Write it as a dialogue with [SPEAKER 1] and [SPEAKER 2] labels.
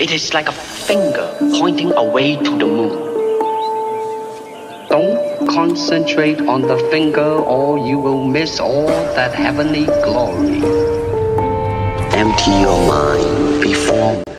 [SPEAKER 1] It is like a finger pointing away to the moon. Don't concentrate on the finger or you will miss all that heavenly glory. Empty your mind before